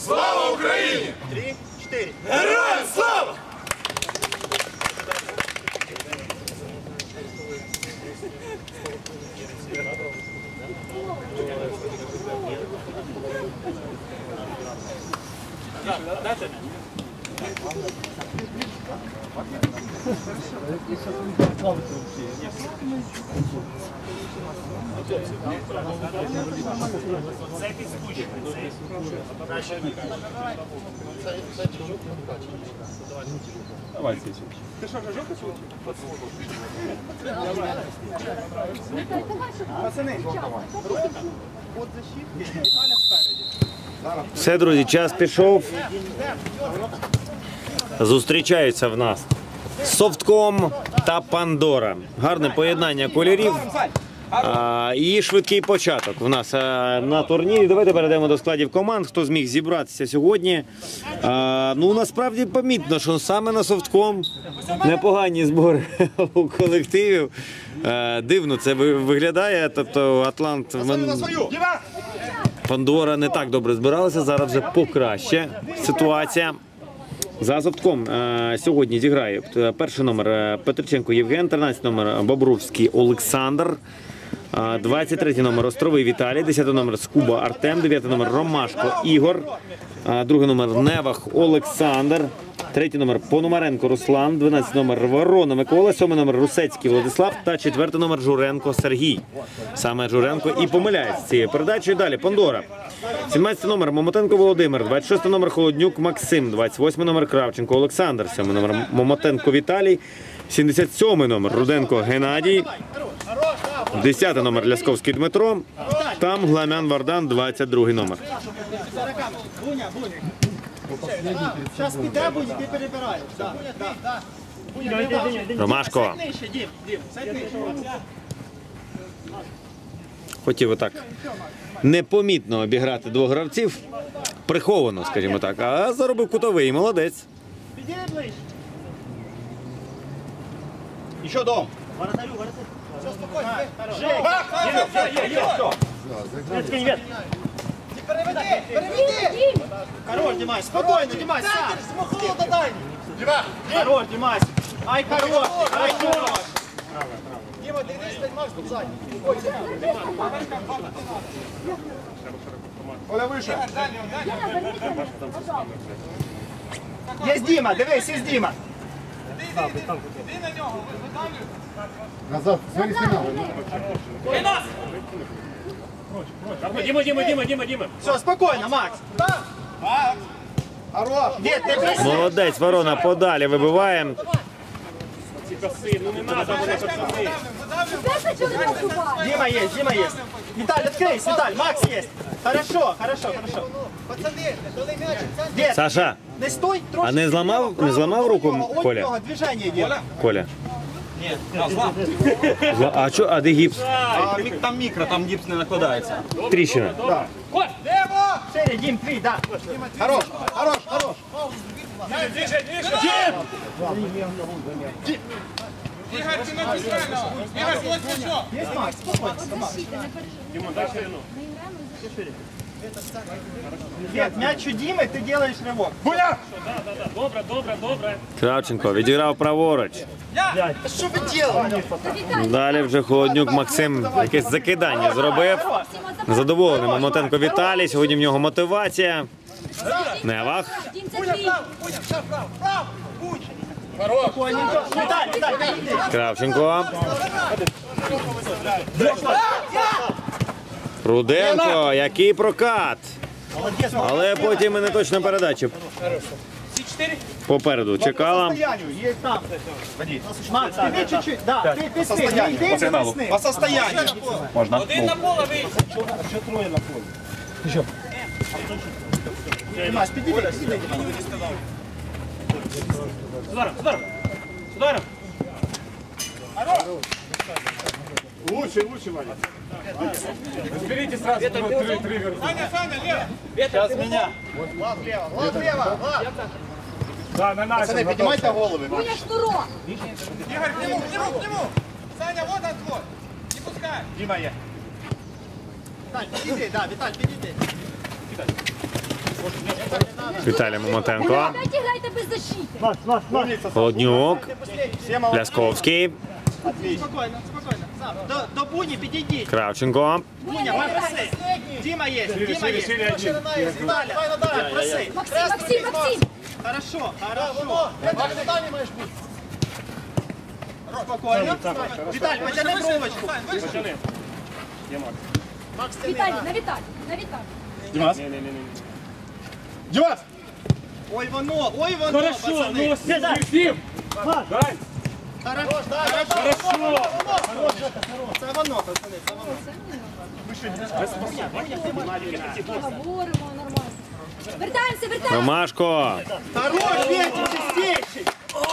Слава Україні! 3-4. Героям слава! Це підспущений. Давай, Сесю. Ти що, вже жовтий чоловік? Пацани, от защитки, Віталя спереді. Все, друзі, час пішов. Зустрічаються в нас Софтком та Пандора. Гарне поєднання кольорів і швидкий початок в нас на турнірі. Давайте перейдемо до складів команд, хто зміг зібратися сьогодні. Ну, насправді помітно, що саме на Софтком непогані збори у колективів. Дивно це виглядає, тобто Атлант, Пандора не так добре збиралися, зараз вже покраще ситуація. За Софтком сьогодні зіграє перший номер Петриченко Євген, 13 номер Бобровський Олександр, 23 номер Островий Віталій, 10 номер Скуба Артем, 9 номер Ромашко Ігор, другий номер Невах Олександр, 3 номер Пономаренко Руслан, 12 номер Ворона Микола, 7 номер Русецький Владислав та 4 номер Журенко Сергій. Саме Журенко і помиляється з цією передачею. Далі Пандора. 17 номер Момотенко Володимир, 26 номер Холоднюк Максим, 28 номер Кравченко Олександр, 7 номер Момотенко Віталій, 77 номер Руденко Геннадій, 10 номер Лясковський Дмитро, там Гламян Вардан, 22 номер. Зараз піде, будь, ти перебираєш. Ромашко. Хотів отак непомітно обіграти двох гравців, приховано, скажімо так, а заробив кутовий, молодець. Піди ближче. Еще дом. Воротарю. Все, спокойно. Жень! Переведи! Хорош, Димась, спокойно, Димась, сам! Смахнуло до дальней! Хорош, Димась! Ай, хорош! Ай, хорош! Дима, ты здесь стань Макс, тут сзади! Оля, выше! Есть Дима, дивись, есть Дима! Назад, смотри, сигнал. Дима! Все, спокойно, Макс! Хорош! Дед, ты присядь! Молодець, Ворона подалі вибиває. Дима есть! Виталь, открылись, Виталь, Макс есть! Хорошо! Пацаны, дали мяч! Дед, Саша, не стой, трошки! а не зламав руку От Коля? нього движение делай! Коля? А де гіпс? Там мікро, там гіпс не накладається. Тріщина. Шире, Дим, твій, да! Хорош! Игорь, ты на центрального! Игорь, вот все! Есть Макс, спокойно, Макс! Дед, мяч у Димы, ты делаешь рывок! Буля! Кравченко відіграв праворуч. Что вы делаете? Далі вже Холоднюк Максим якесь закидання зробив. Задоволений Момотенко Віталій. Сьогодні в нього мотивація. Невах. Виталь, Кравченко. Руденко. Який прокат. Але потім і не точна передача. Попереду чекала. есть там! Макс, ты чуть-чуть, да, ты сны, не иди, ты сны! По состоянию! Димас, підійди, сюди. Лучше, Ваня! Разберите сразу триггер! Саня, лево! Сейчас меня. Вот лево! Да, на нас! Пацаны, поднимайте головы! Игорь, к нему! Саня, вот он твой! Не пускай! Дима, я. Виталь, підійди, да, Виталь, підійди. Віталій Момотенко. Опять играйте без защиты. Холоднюк. Лясковський. Спокойно, спокойно. Сам, до Буни підійдіть. Кравченко. Буня, проси. Дима есть, Дима есть. Ширина есть. Виталя, проси. Максим. Хорошо, хорошо. Спокойно. Виталь, потяни бровочку. Виталий, на Виталий. Димас. Димас! Ой, воно, пацаны. Хорошо. Це воно, пацани, це воно. Говоримо нормально. Вертаемся. Ромашко. Хорош, Петя, чистейший.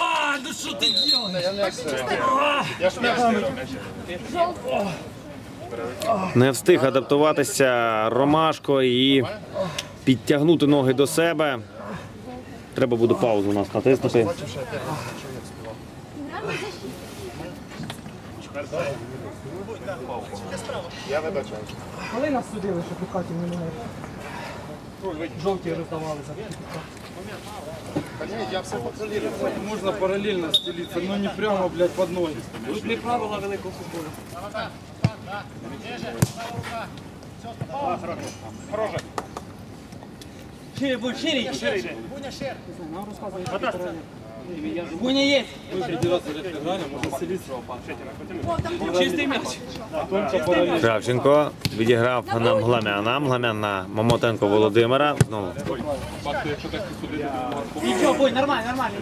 Не встиг адаптуватися Ромашко і підтягнути ноги до себе. Треба буде паузу у нас натиснути. Я вибачаю. Коли нас судили, що пікатів не мене? Жовті роздавали за Я все контролюю. Можно параллельно стелиться, но не прямо, блядь, под ноги. Тут не правила великого футболу. Шире будь, шире. Буня є! Мы среди раз лет играли, можно стелиться. Чистый мяч. Кравченко відіграв на Мгламяна. Мгламян на Момотенко Володимира. Знову Факты, якщо так судити, Нічого, Бунь, нормально.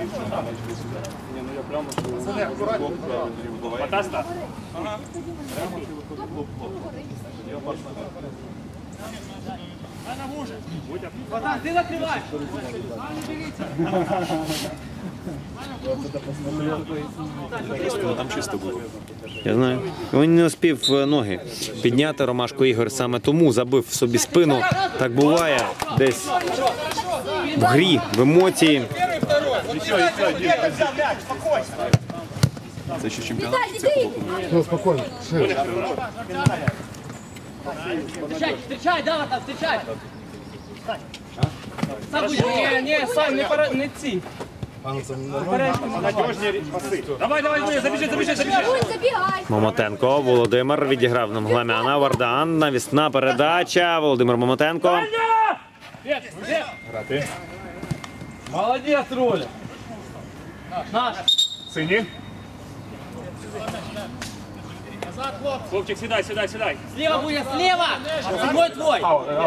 Братан, ти закривай. я знаю. Він не успів ноги підняти. Ромашко Ігор саме тому забив собі спину. Так буває десь в грі, в емоції. Виталий, иди. Все, спокойно. Шире. Встречай, да, там, встречай! Не, Сань, не ці. Давай, забежи. Будь, забегай. Момотенко, Володимир відіграв на Мгламяна. Вардан, навісна передача. Володимир Момотенко. Молодец, Роля. Наш. Вовчик, сідай. Слева, Буня, слева! Седьмой твой!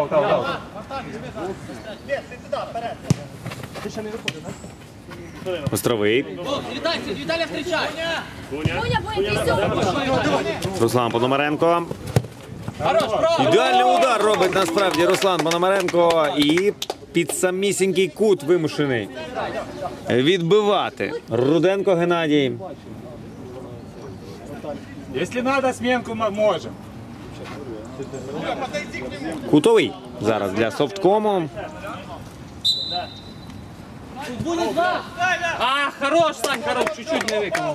Островий. Виталия, встречай! Буня, ты Руслан Пономаренко. Хорош, право! Ідеальний удар робить насправді Руслан Пономаренко. І під самісінький кут вимушений відбивати. Руденко Геннадій. Если надо, сменку можем. Кутовий зараз для Софткому. Буня, два! А, хорош, Сань, хорош, чуть-чуть не виконал.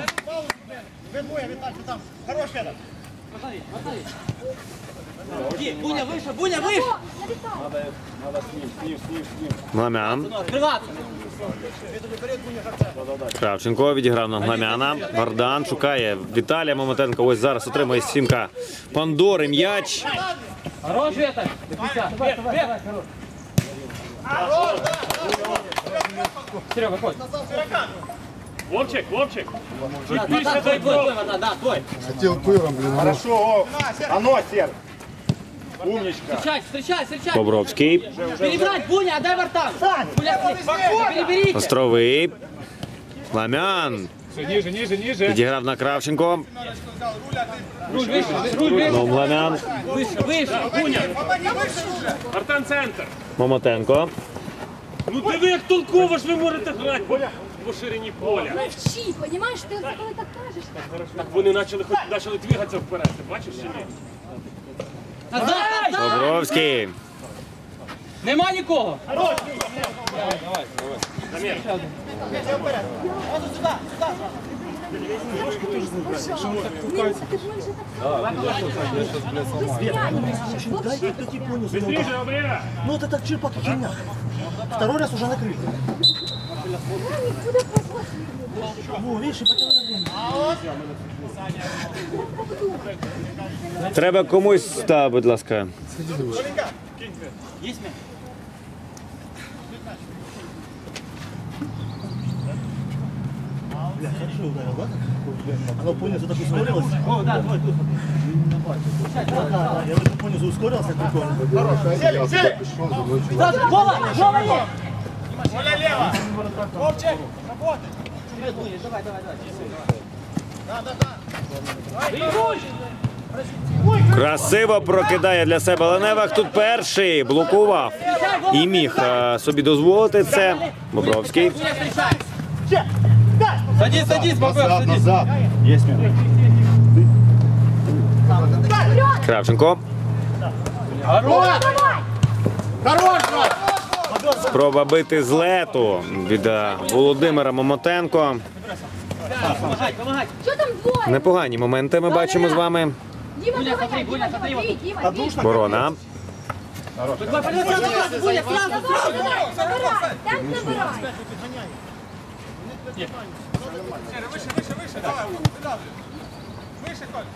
Хорош, Федор. Буня, выше! Мгламян. Открываться! Кравченко відіграв на Мгламяна. Вардан шукає Віталія Момотенко. Ось зараз отримує сімка Пандори. М'яч. Хорош, Веталь! Серега, ходь! Вовчик. Твой, да, твой! Хотел пыром, блин. Хорошо. Оно, Сер. Умничка. Встречай! Бобровський. Перебрать, Буня, отдай Вартан! Буня, переберите! Островий. Мгламян. Ниже. Відіграв на Кравченко. Руль выше! Ну, Мгламян. Выше! Буня! Артан центр. Момотенко. Ну диви, як толково ж ви можете грати по ширині поля. Мовчи, понимаешь, ты коли так кажеш. Так вони почали двигатися вперед, ти бачиш чи ні? Назад! Бобровський. Нема нікого! Ну вот это черпак и херня. Второй раз уже накрыт. Ну, видишь, и потянули. Треба комусь, та, будь ласка. Бля, хорошо ударил, да? Оно понизу так ускорилось. О, да, давай, тут. Да, я даже понизу ускорился, прикольно. Гола є! Коля, лево! Вовчик, работай! Красиво прокидає для себе Леневах. Тут перший блокував і міг собі дозволити це. Бобровський. Садись, садись, Бобер, садись. Назад. Есть меня. Кравченко. Спроба бити з лету від Володимира Момотенко. Що там двоє? Непогані моменти ми бачимо з вами. Діма, доганяй, Діма, забери, Діма, Діма. Борона. Давай, забирай, там забирай. Выше, выше, выше, давай, выдавливай. Выше, Коль.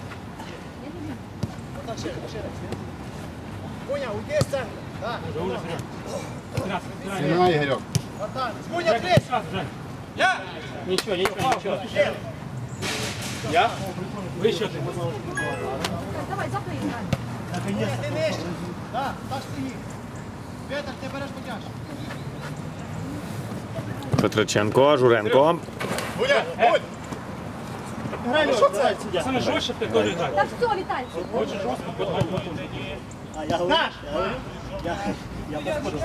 Понял, уйди с центра. Да. Снимай, Игорек. Понял, кресь. Я! Давай, закрий. Ты нижче. Да, так стоїть. Петр, ти береш потяж. Петриченко, Журенко. Буля, будь! Грай, що це? Саме жорстче ти теж грай. Так все, Віталій. А я говорю, я подходив.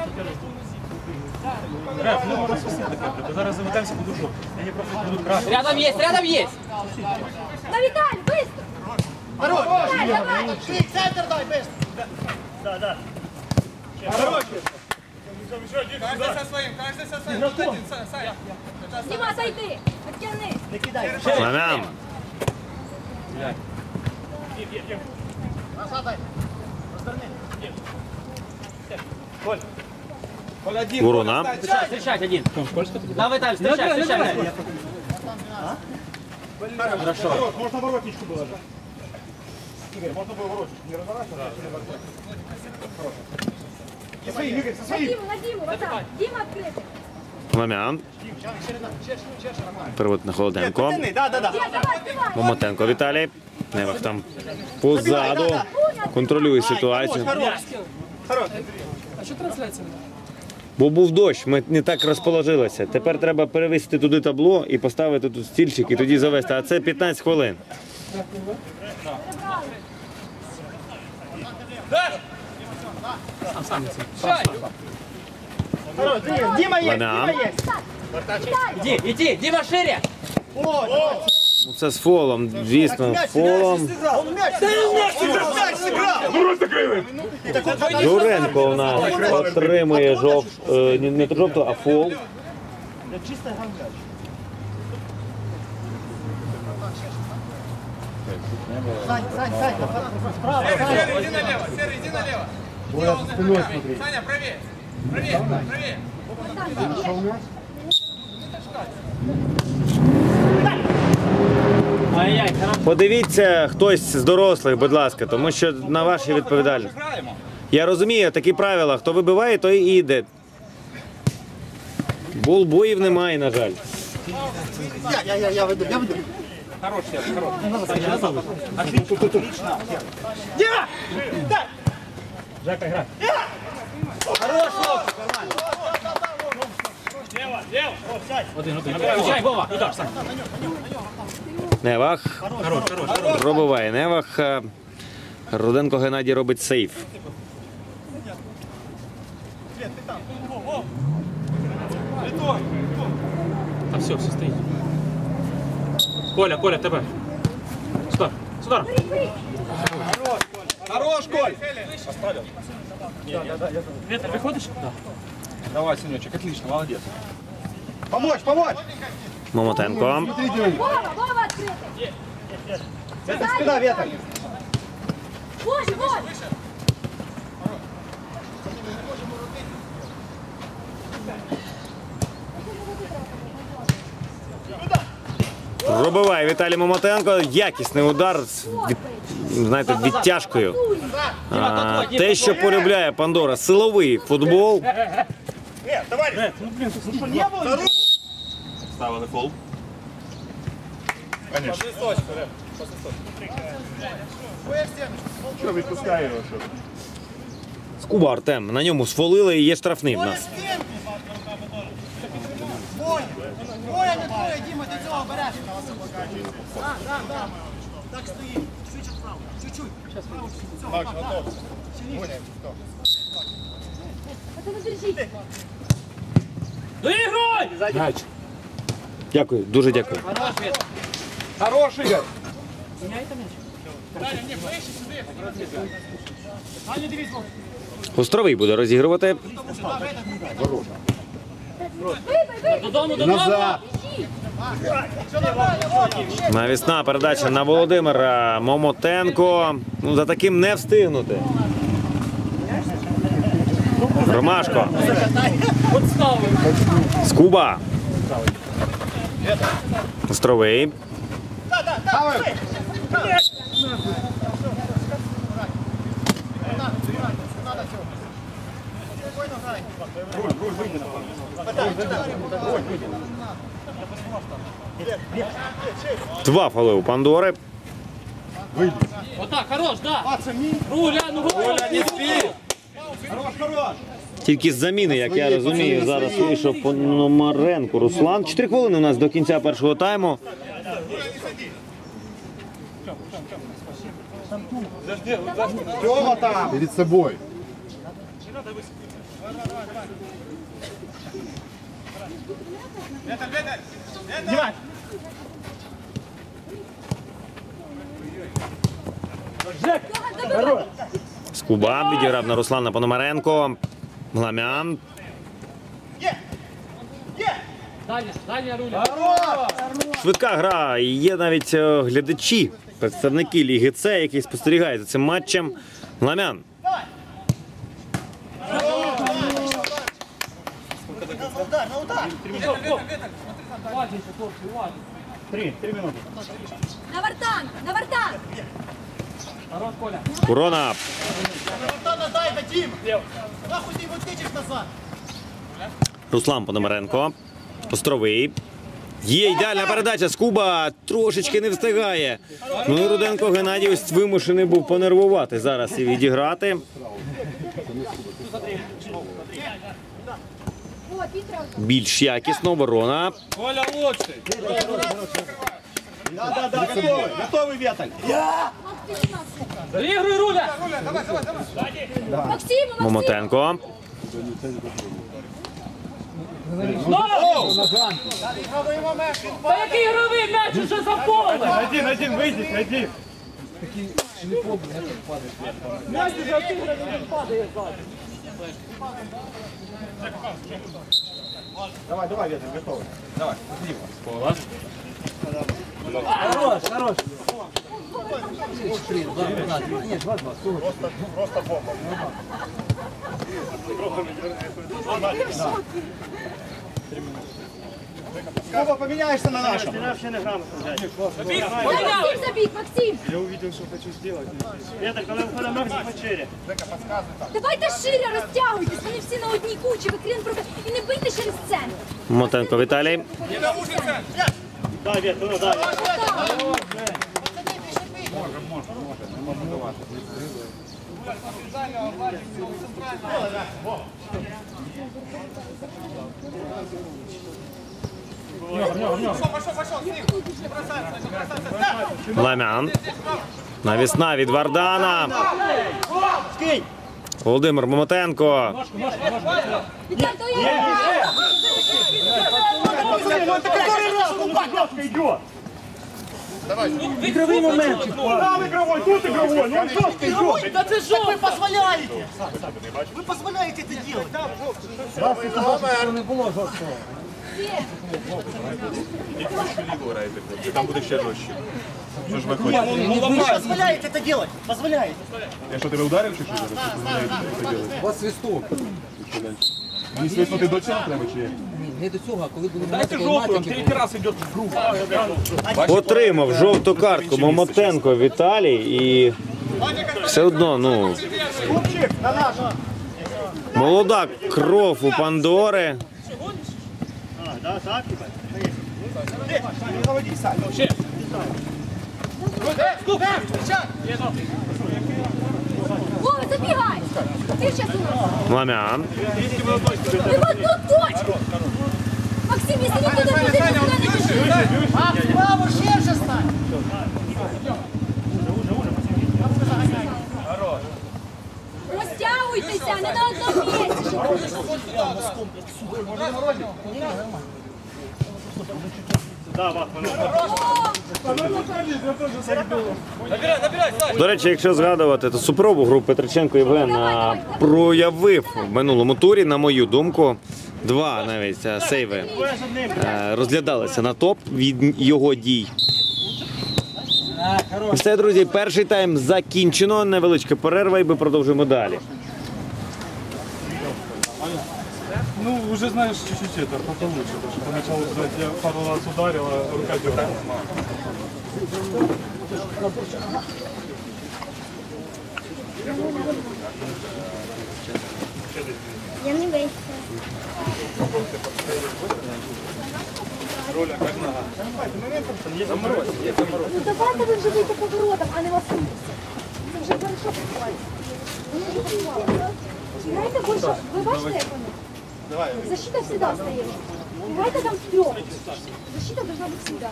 Реф, ну розсуси таке. Зараз заведемося по душу. Вони просто будуть красти. Рядом есть, рядом есть! На Віталій, быстро. Хорош. Давай, давай. Ты центр дай, быстро. Да. Хорош. Каждый со своим, каждый со своим. Вот один, Саня. Діма, зайди, відтягни. Не кидай. Ленам. Назад дай. Коль, один. Ворона. Встречать один. Давай, Виталий, встречай. Хорошо. Можно воротничку было же. Игорь, можно было воротничку. Не разворачиваться. На Діму, на Діму, вот так. Діма відкритий. Ламян. Перевод на Холоденко. Да. Діма, давай, давай. Момотенко Віталій. Невах там позаду. Контролює ситуацію. Хорош. Бо був дощ, ми не так розположилися. Тепер треба перевісити туди табло і поставити тут стільчик і тоді завести. А це 15 хвилин. Хорош. Дима есть. Ладно. Дима есть. Иди, Дима, шире! Ну, це з фолом, звісно, фолом. Он мяч. Мяч сыграл. Журенко у нас отримує не жовту, а фол. Чисто игра мяч. Сань, справа. Серый, иди налево, Серый, иди налево. Иди, он за спиной ногами. смотри. Саня, правее. Правее, правее. Шел мяч? Ай-яй, хорошо. Подивіться хтось з дорослих, будь ласка, тому що на вашій відповідальність. Я розумію, такі правила, хто вибиває, той і йде. Болбоїв немає, на жаль. Я веду. Хорош, хорош. Дима! Дай! Жека, грай. Один. Встречай, Вова. Удар, Сань. Невах. Пробиває Невах. Руденко Геннадій робить сейф. Та все стоїть. Коля, тебе. Сюда. Хорош, Коль. Ветер, выходишь? Да. Давай, Синечек, отлично, молодец. Помочь! Момотенко. Вова открытый. Это спина, Ветер. Боже, Боже. Пробиває Віталій Момотенко. Якісний удар з знаєте, відтяжкою. Те, що полюбляє Пандора. Силовий футбол. Ставили фол. Що, відпускає його, що? Скуба Артем. На ньому сфолили і є штрафний в нас. Двоє не двоє, Діма, ти цього береш. Так стоїть. Швидше вправо. Чуть-чуть. Макс, готов. Это держите. Доігруй! Дякую, дуже дякую. Хороший, Игорь. Островий буде розігрувати. Назад. Навісна передача на Володимира Момотенко. Ну, за таким не встигнути. Ромашко. Скуба. Островий. Два фоли у Пандори. Отак, хорош, да. Руля, ну Руля, не спи. Тільки з заміни, як я розумію, зараз вийшов Пономаренко Руслан. 4 хвилини у нас до кінця першого тайму. Тьома там. Перед собой. Дімай. Скуба відіграв на Руслана Пономаренко. Гламян. Дальня Руля. Швидка гра. І є навіть глядачі, представники Ліги С, які спостерігають за цим матчем. Гламян. На вартан, на вартан. Урона. Дай, Дім. Нахуй ти відтичеш назад. Руслан Пономаренко. Островий. Є ідеальна передача. Скуба трошечки не встигає. Ну і Руденко Геннадій ось вимушений був понервувати зараз і відіграти. Вот, Петра. Більш якісно. Ворона. Коля лучший. Да, готовий. Готовий, Ветер. Доігруй, Руля. Максим, Момотенко. Та який ігровий м'яч уже за поле? Один, вийдіть, один. М'яч уже отіграний, він падає ззаді. Давай, Ветер, готовий. Скуба, поміняєшся на нашому. Максим забіг, Максим. Я увидел, что хочу сделать. Это когда выходит Макс по чере. Давайте шире розтягуйтесь, вони всі на одній кучі, ви крін проти. І не бийте через центр. Момотенко Віталій. Да, Ветер, ну да. Гламян. Навісна від Вардана. Скинь. Володимир Момотенко. Віталь, то я. Пацаны, ну это который раз он жестко идет. Игровой момент. Там игровой, тут игровой. Ну он жестко идет. Да ты жестко. Вы позволяете. Вы позволяете это делать. Там буде ще жорстче. Що ж ви хочете? Вы позволяете это делать? Позволяете. Я що, тебе ударив чи що? У вас свисток. Мені свиснути до цього треба чи як? Не до цього, а коли були Дайте жовту, он третій раз йде в круг. Отримав жовту картку Момотенко Віталій і все одно, ну, молода кров у Пандори. Да, так. Вова, забігай! Ти зараз у нас. Ламян. Ти в одну точку! Максим, якщо він туди буде, то туди не біжи. Макс, право, ширше стань. Розтягуйтеся, не на одному місці. До речі, якщо згадувати, то супробу гру Петриченко Євген проявив в минулому турі, на мою думку. Два навіть сейви розглядалися на топ від його дій. І все, друзі, перший тайм закінчено. Невеличка перерва і ми продовжуємо далі. Ну, уже знаешь, чуть-чуть это, получше. Потому что поначалу, блядь, я пару раз ударил, а рука дернула. Я не вийшла. Ну давайте ви вже вийдете поворотом, а не васуйтеся. Це вже хорошо відбувається. Вони вже попали. Грайте більше, ви бачите, як вони? Защита всегда стоїть. Грайте там втрьох. Защита должна бути всегда.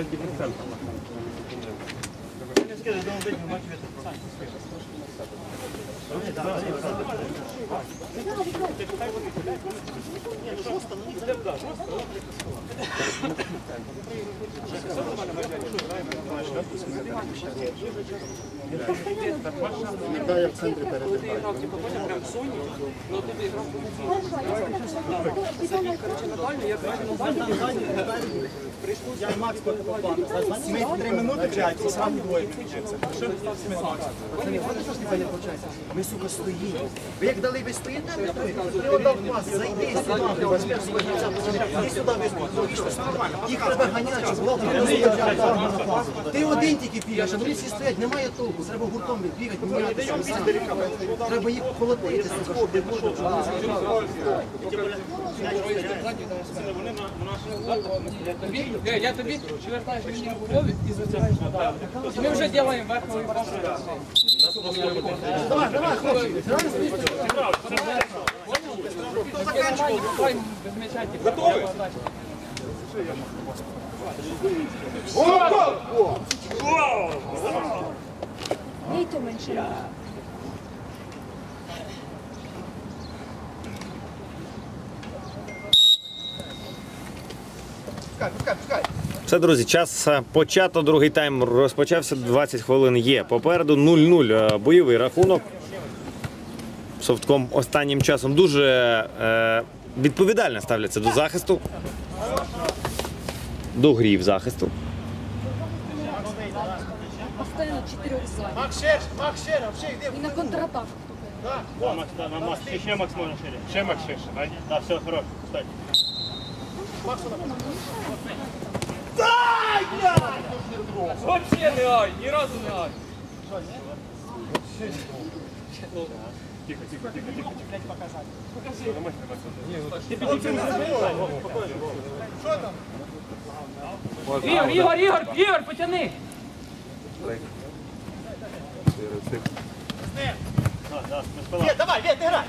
Да, я в центре передаю. Я и Макс попал. Мы 3 минуты граем, сразу двое мечется. Пацаны, вот что ж не получается. Мы, сука, стоим. Вы як дали, ви стоїте, ти отдав пас, зайди сюди, ти возьмеш свої гравця, іди сюди, візьми, все нормально. Їх треба ганяти, щоб було ти один тільки бігаєш, а вони всі стоять, немає толку, треба гуртом бігати, мінятися. Треба їх колотити, сука, щоб не було. Я тобі вертаєш мені в голові і затягуєш. Ми вже робимо верховий пас. Давай, давай, хлопці. Без м'яча, готовий? Ні, то менше. Все, друзі, час почато, другий тайм розпочався, 20 хвилин є. Попереду 0-0 бойовий рахунок. Софтком останнім часом дуже відповідально ставляться до захисту, до грів захисту. Постоянно 4 слайд. Макс шерше, вообще, йди. І на контратаку. Макс, ще Макс можна шире. Ще Макс ширше. Да, все, хорош, кстати. Вообще не ай, ні разу не ай. Ігор, потяни. Давай, Вет, играй.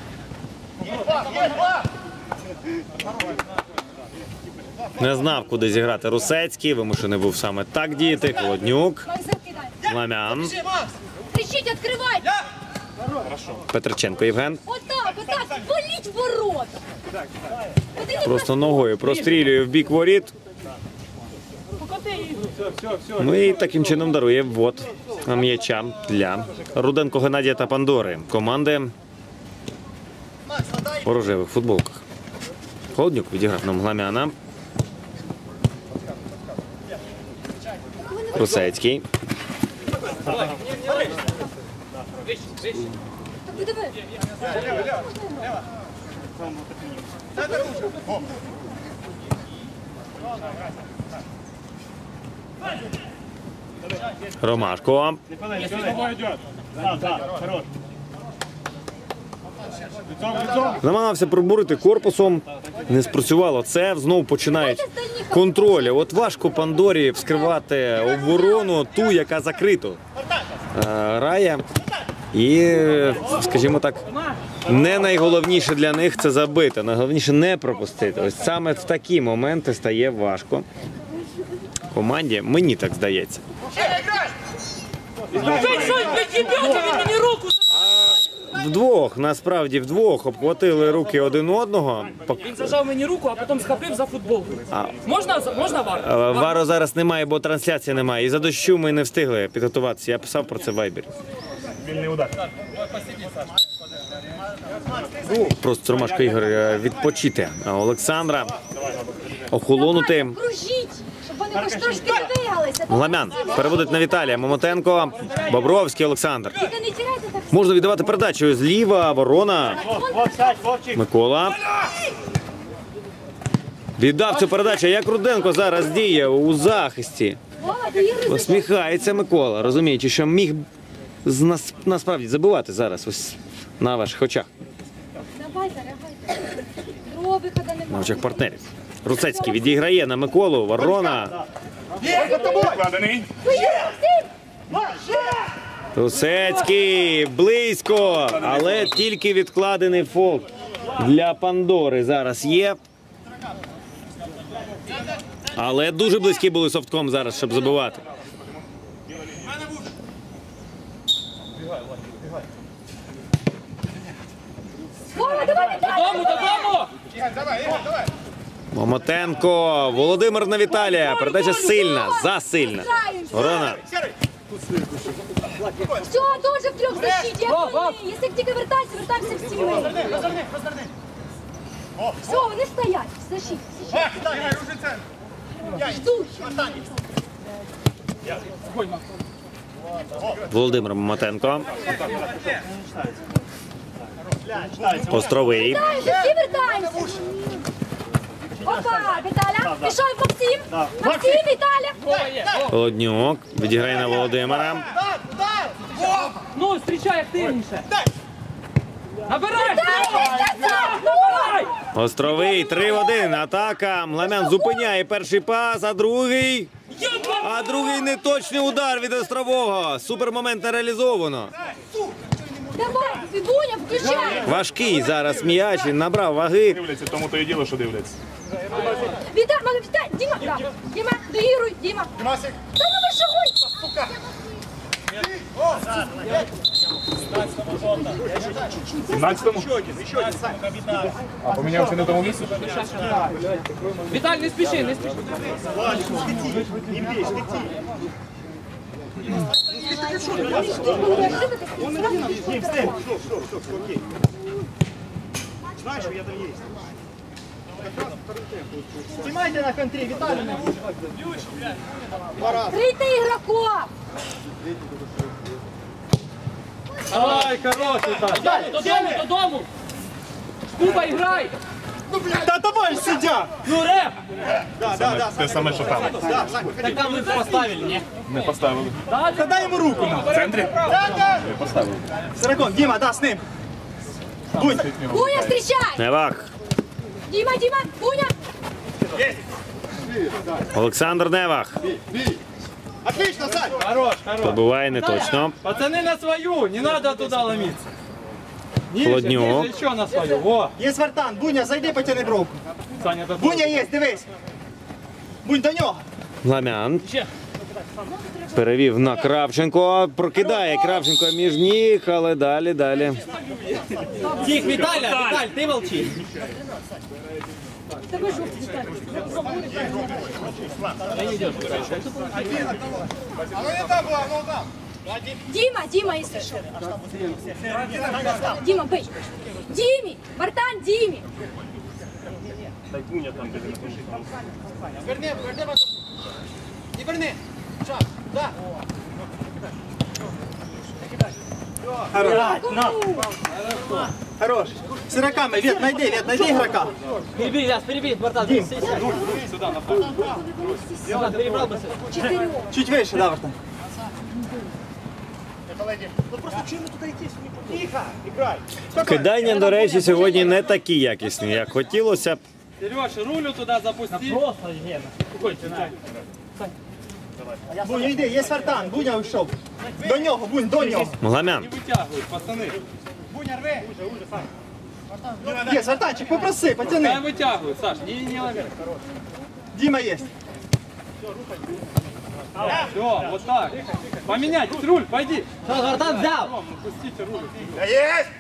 Не знав, куди зіграти Русецький, вимушений був саме так діяти. Холоднюк, Макс, закидай. Ламян, Кричіть, відкривай! Петриченко Євген. Отак, боліть ворота! Просто ногою прострілює в бік воріт. Ну і таким чином дарує ввод м'яча для Руденко Геннадія та Пандори. Команди у рожевих футболках. Холоднюк відіграв нам Ламяна. Русецький. Так подиви. Ромашко. Намагався пробурити корпусом. Не спрацювало. Це знову починають контролі. От важко Пандорі вскривати оборону, ту, яка закрито грає. І, скажімо так, не найголовніше для них це забити. Найголовніше не пропустити. Ось саме в такі моменти стає важко команді. Мені так здається. Вдвох, насправді вдвох обхватили руки один одного. Він зажав мені руку, а потім схопив за футболку. Можна вар? Вару зараз немає, бо трансляції немає. І за дощу ми не встигли підготуватися. Я писав про це в Вайбері. Вільний удар. Просто Ромашко Ігор відпочити. А Олександра охолонути. Кружіть, щоб вони хоч трошки не вигалися. Гламян переводить на Віталія. Момотенко, Бобровський, Олександр. Тільки не тіряйте так. Можна віддавати передачу зліва, Ворона. Микола. Віддав цю передачу. Як Руденко зараз діє у захисті. Вова, ти ігри Усміхається Микола, розуміючи, що міг насправді забивати зараз ось на ваших очах. Давайте, реагуйте. Другого виходу На немає. очах партнерів. Руцецький відіграє на Миколу, Ворона. Вкладений. Руцецький близько, але тільки відкладений фол для Пандори зараз є. Але дуже близькі були Софтком зараз, щоб забивати. Вова, давай, Віталій! Додому! Давай, Игорь, давай. Момотенко, Володимир на Віталія. Передача сильна, засильна. Ворона. Все, тоже в трьох защиті, як вони. Якщо тільки вертаємося всі ми. Все, вони стоять, в защиті. Игорь, уже центр. Ждуть. Володимир Момотенко. Островий. Вертаємося, всі вертаємося. Опа, Віталя. Пішов Максим. Максим, Віталя. Холоднюк відіграє на Володимира. Ну, зустрічай активніше. Набирай! Давай! Островий 3-1. Атака. Мламян зупиняє перший пас, а другий неточний удар від Острового. Супермомент не реалізовано. Давай, Буня, включай. Важкий зараз м'яч, він набрав ваги. Дивляться, тому то і діло, що дивляться. Віталь, Діма, да. Діма, доігруй, Діма. Димасик. Та ну ви що гонь? 17-му? А помінявся не в тому місці? Віталь, не спіши, не спіши. Знімайте на контрі, Віталій. Крийте ігроков. Ай, хороший, так. Додому! Куба, грай! Та давай, сидя! Ну, реп! Те саме, що там. Так там ми поставили, ні? Не поставили. Та дай йому руку. В центрі? Не поставили. Сирокон, Діма, да, з ним. Будь. Буня, встречай. Невах. Діма, Буня. Олександр Невах. Отлично, Сань. Хорош. Побиває не точно. Пацаны на свою, не надо туда ломиться. Холоднюк. Еще на свою, во. Є Вартан, Буня, зайди, потяни бровку. Саня, это Буня є, дивись. Бунь, до нього. Гламян. Перевів на Кравченко. Прокидає Кравченко між ніг, але далі. Тих, Виталя, ты молчи. Тебе жовтий, Віталь. А ну не там была, ну там. Діма, якщо що. Діма, бий. Дімі, Вартан, Дімі. Верни, Вартан. Не верни. Хорош. С игроками, Вет, найди игрока. Перебей, Ляс, перебей, братан. Дим. Сюда, перебрал бы. Чуть выше, да, Вартан. Кидання, до речі, сьогодні не такі якісні, як хотілося б. Сережа, рулю туда запусти. Просто, Єна. Буня, йди, є Вартан, Буня вийшов. До нього, Бунь, до нього. Гламян. Витягують, пацани. Буня, рви. Є, Вартанчик, попроси, Хай потяни. витягують, Саш, не лови. Дима є. Все, вот так. Поменять, руль, пойди. Что, Гартан взял? Пустите руль. Есть!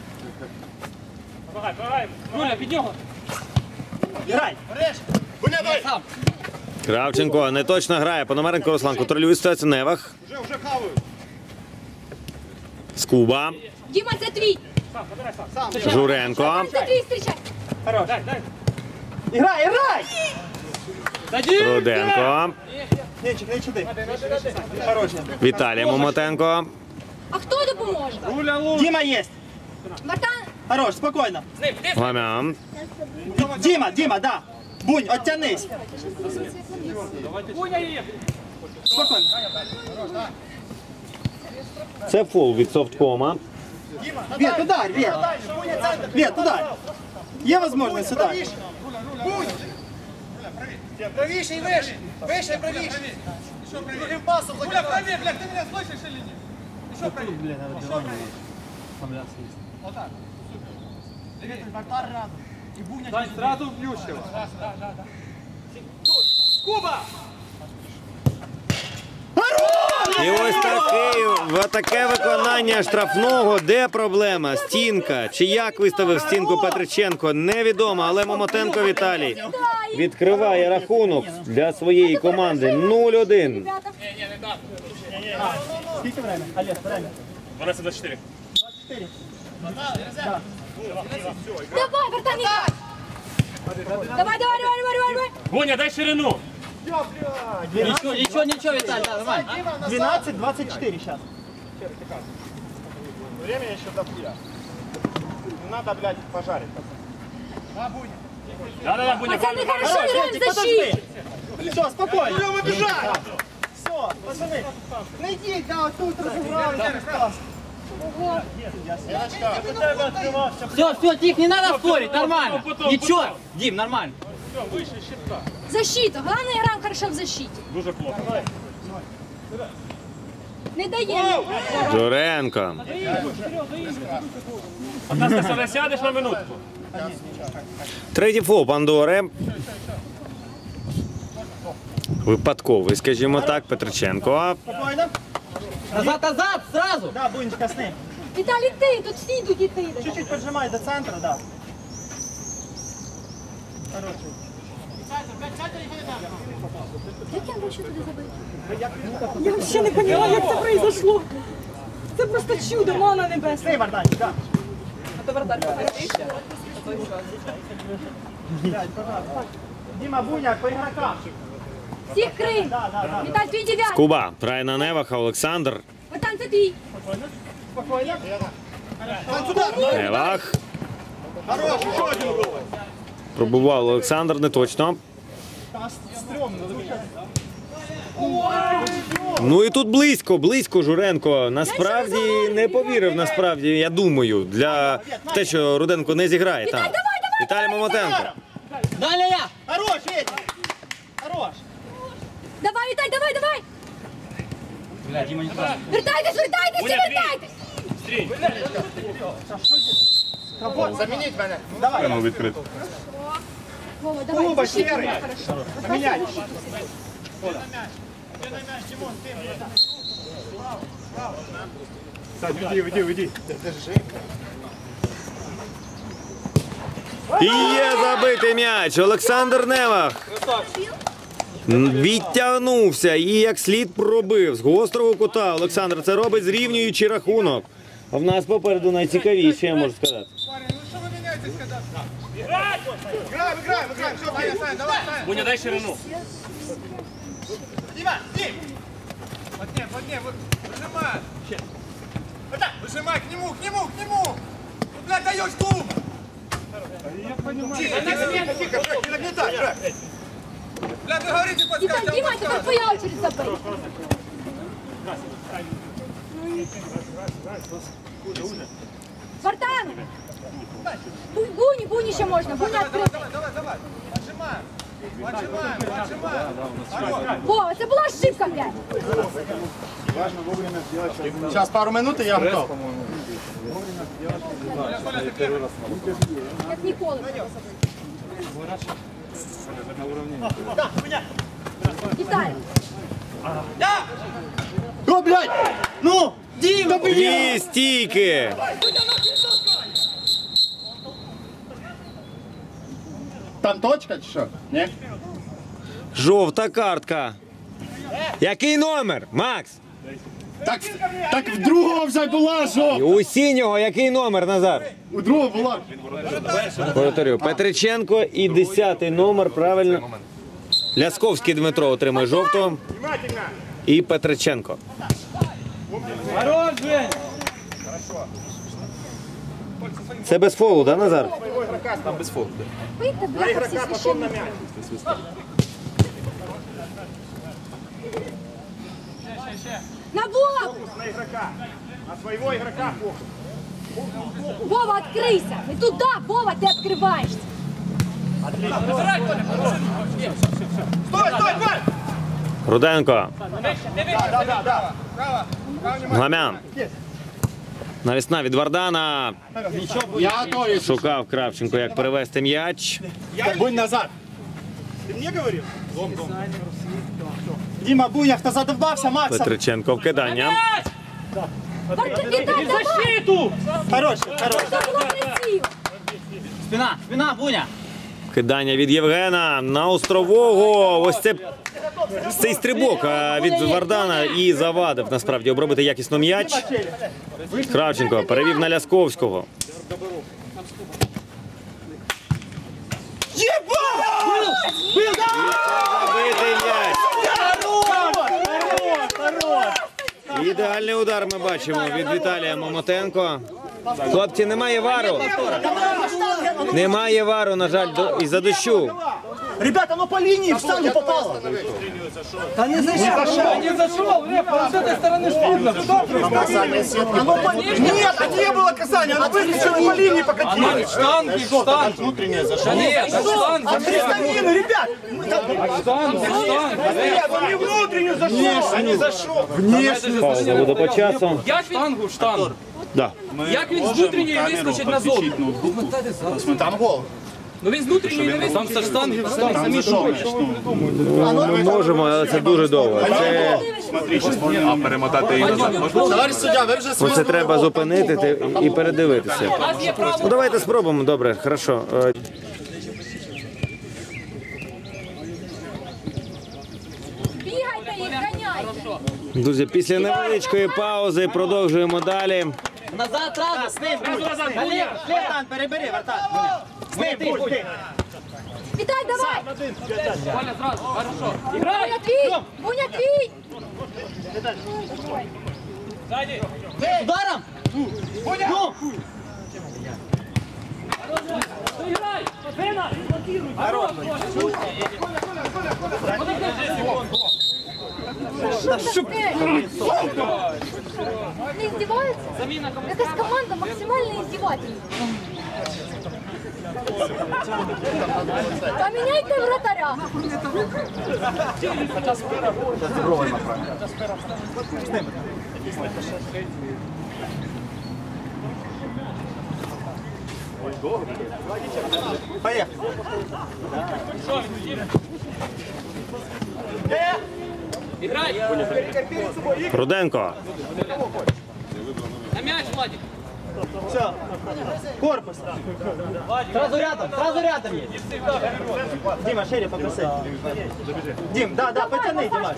Руля, під нього. Грай. Буня, дай! Сам. Кравченко не точно грає. Пономаренко Руслан контролює ситуацію. Невах. Уже хавают. Скуба. Діма, це твій. Журенко. Це твій, зустрічай. Хорош. Іграй, іграй! Садись. Руденко. Нечик, не чуди. Хорош. Віталій Момотенко. А хто допоможе? Руля луч. Дима є. Вартан, Хорош, спокійно. Гламян. Дима, да. Бунь, оттянись. Спокійно. Це фол від Софткома. Вет, ударь, Вет. Вет, ударь. Є можливість, ударь. Правіше і вище. Вище і правіше. Другим пасом. Буля, правее, блядь, ты меня слышишь или нет? Еще правее. Еще правее. Вот так. Вратарь рядом. И Буня. Дай сразу вплющил. Куба! І ось таке виконання штрафного. Де проблема? Стінка. Чи як виставив стінку Петриченко? Невідомо, але Момотенко Віталій відкриває рахунок для своєї команди 0-1. Скільки время? Олег, время. 12-24. давай, Вартан, іграй. Давай. Буня, дай ширину. Ничего, Виталий, да, нормально. 12-24 сейчас. Время еще до хуя. Не надо, блядь, пожарить. Да, Буня. Пацани, хорошо граємо в защиті. Все, спокойно. Будемо біжати. Все, пацани. Не йдіть, да, тут розібрали. Все, тихо, не надо спорить, нормально. Ничего, Дим, нормально. Защита. Головне, граємо хорошо в защиті. Дуже плохо. Не даємо. Журенко. Ти сядеш на минутку. Третій фол Пандори. Випадковий, скажімо так, Петриченко. Спокойно. Назад, сразу. Да, Бунечка, з ним. Віталій, ти, тут всі йдуть і ти. Чуть-чуть поджимай до центру, да. Як я можу туди забити? Я взагалі не поняла, як це произошло. Це просто чудо, мана небесна. Ти, Варданчик, да. А то вратарь повернувся. Дима, Буня, по ігрокам. Всіх крим. Віталь, твій дев'ятий. Куба. Грає на Неваха. Олександр. Вартан, це твій. Спокойно. Невах. Хорош, еще один гол. Пробував Олександр, не точно. Ну і тут близько Журенко. Насправді не повірив, насправді, я думаю, для те, що Руденко не зіграє там. Віталій Момотенко. Далее я. Хорош, Вітя. Хорош. Давай, Віталь, давай. Бля, Дима не прав. Вертайтесь, всі вертайтесь. Замініть мене. Давай. Відкрито. Вова, давай. Куба, защита, серый. хорошо. Поміняй. Уйди. І є забитий м'яч. Олександр Невах. Відтягнувся і як слід пробив з гострого кута. Олександр це робить, зрівнюючи рахунок. А в нас попереду найцікавіше, я можу сказати. Парень, ну что вы меняетесь, когда... Играем. Все, Саня, давай, Саня. Буня, дай ширину. Дима, Дим. Подне, выжимай. Выжимай к нему. Ну, блядь, даешь клуб. Я понимаю. Тихо, не нагнетай, Жак. Блядь, вы говорите, подскажите. Дима, это твоя очередь забыть. Спартан! Буни еще можно, Буни открыть. Давай. Поджимаем. Вова, це була ошибка, блядь. Сейчас пару минут и я готов. Як ніколи. Віталій. О, блядь! Ну! Дима, Дві стійки. Там точка чи що? Ні? Жовта картка. Який номер, Макс? Так в другого вже була жовта. У синього який номер, Назар? У другого була. Повторю, Петриченко і 10-й номер, правильно. Лясковський Дмитро отримує жовту. І Петриченко. Хорош, Жень! Це без фолу, да, Назар? Вийте, бляха, всі священники. На Вову! На своего игрока. Вова, откройся! Не туда, Вова, ты открываешься! Стой! Руденко. Да. Гламян. Навісна від Вардана. Я готовий. Шукав Кравченко, як перевести м'яч. Будь назад. Ты мне говорил? Дима, Буняк, та задовбався, Макса. Петриченко вкидання. Виталь, давай! Хорош. Це було красиво! Спина, Буня. Кидання від Євгена на Острового. Ось це цей стрибок від Вардана і завадив насправді обробити якісно м'яч. Кравченко перевів на Лясковського. Забитий м'яч. Ідеальний удар ми бачимо від Віталія Момотенко. Хлопці, немає вару. Немає вару, на жаль, із-за дощу. Ребята, ну по линии в штангу попало. Да не зашел. Не зашел, Лепа, с этой стороны ж видно. Нет, а не было касания, оно выскочило по линии покатилось. Штанги, штанги. Внутренняя зашла. Нет, штанги. А крестовину, ребят! Нет, он не внутреннюю зашел, а не зашел. Внешне. Пауза буде по часу. Як штангу, штангу. Да. Як він з внутрішньої вискочить назовні? Там гол. Ну він з внутрішньої не вискочить. Там це штанги, самі шукають. Ми можемо, але це дуже довго. Це, Товарищ суддя, ви вже оце треба зупинити і передивитися. У нас є право. Ну давайте спробуємо, добре, хорошо. Бігайте їх, ганяйте! Друзі, після невеличкої паузи продовжуємо далі. назад, разом, з ним, Слетан, перебери, вратар. З ним, будь. Віталь, давай! Валя, зразу, хорошо. Буня твій! Буня твій! Ударом! Играй! Спина! Не издеваются? Какая команда максимально издевательная. Поменяйте вратаря. Поехали. Играй! Руденко. На мяч, Владик! Все. Корпус. Сразу рядом есть. Дима, шире попроси. Дим, да, потяни, Дима.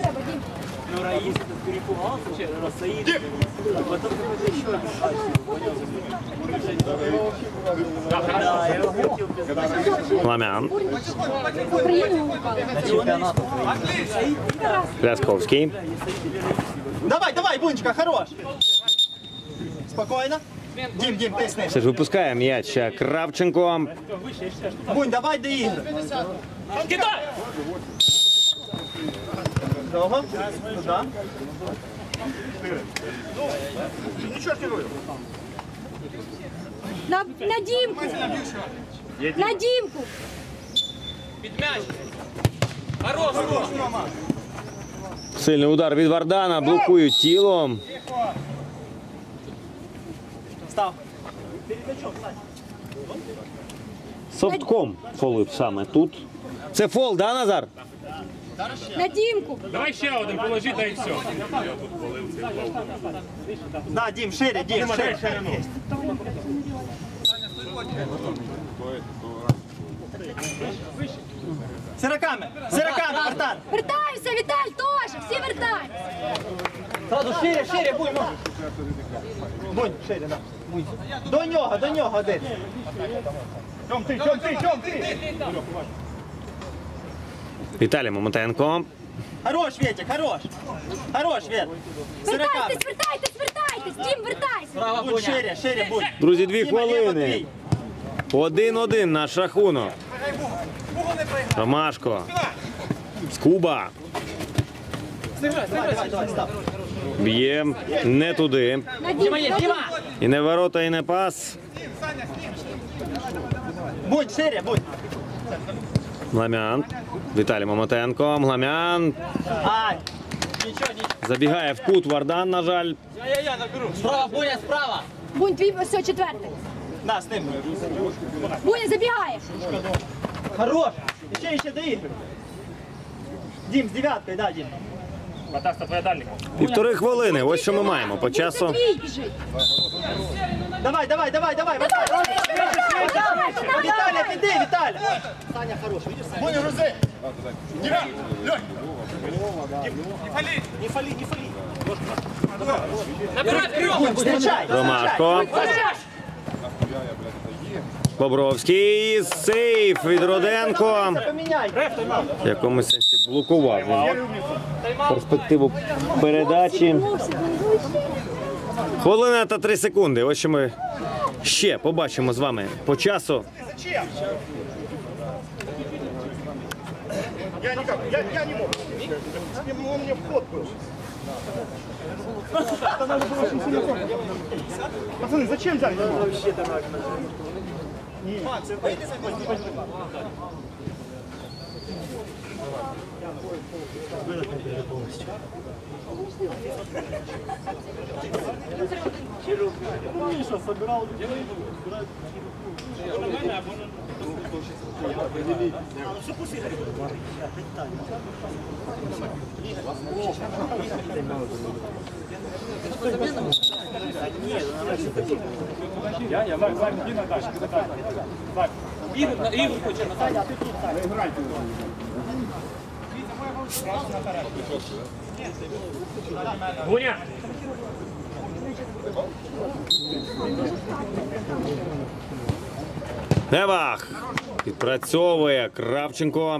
Ламян. Приємно гукали. Лясковський. Давай, давай, Бунечка, хорош. Спокойно. Дим, тисни. Все ж випускає м'яч Кравченко. Бунь, давай до ігри. Кидай! Довго. Туди. На Дімку. На Дімку. Під м'яч. Хорош, хорош. Сильний удар від Вардана. Блокують тілом. Став. Совтком фолив саме тут. Це фол, да, Назар? На Дімку. Давай ще один, положи, та і все. Да, Дім, шире, Дім, шире. Сироками, Артан. Вертаємося, Віталь, теж. Всі вертаємося. Сразу шире, Бунь. Бунь, шире, да. Бунь. До нього один. Тьом, ти. Віталій Момотенко. Хорош, Вєтік, хорош. Хорош, Вєт. Сироками. Вертайтесь, Дім, вертайся. Бунь, шире, Бунь. Друзі, 2 Діма, Єва, хвилини. твій. 1-1 наш рахунок. Ромашко. Скуба. Давай, став. Б'є не туди. На Дімку. І не ворота, і не пас. Бунь, шире, Бунь. Ламян. Віталій Момотенко. Ламян. Ай. Нічого. Забігає в кут Вардан, на жаль. Справа, Буня, справа. Бунь, твій все четвертий. Да, з ним. Буня забігає. Хорош. Ще до ігри. Дім, з дев'яткою, да, Дім. Матаста, твоя дальня. 1,5 хвилини. Ось що ми маємо по часу. Твій біжить. Давай. Віталя, піди, Віталя. Саня, хорош, видиш, Саня? Буня, грузи. Не фали. Набирай вперед. Встречай. Ромашко. Бобровський. Сейф від Руденко. Поміняй. В якомусь сенсі блокував він перспективу передачі. Хвилина та 3 секунди. Ось що ми ще побачимо з вами по часу. Я не мог. Он мне вход был. Пацаны, зачем взяли? Ігор хоче назад. Гуня! Невах. Відпрацьовує Кравченко.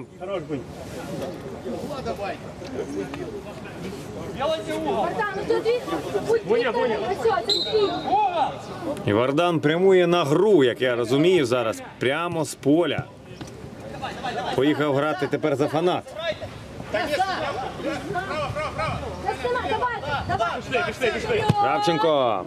Вардан, ну тут Буня. Все, це твій. І Вардан прямує на гру, як я розумію, зараз прямо з поля. Поїхав грати тепер за Фанат. Давай. Кравченко.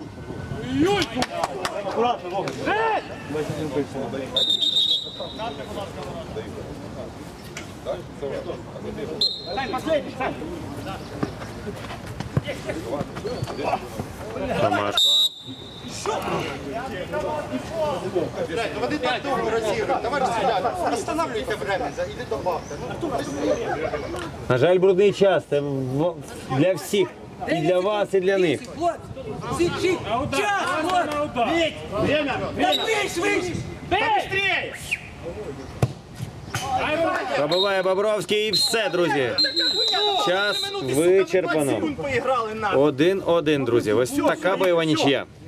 Ромашко. Води так довго розіграти. Давай розстріляти. Останавливайте время. Іди добавте. На жаль, брудний час. Це для всіх. І для вас, і для них. Пробиває Бобровський і все, друзі. Час вичерпано. 1-1, друзі. Ось така бойова нічия.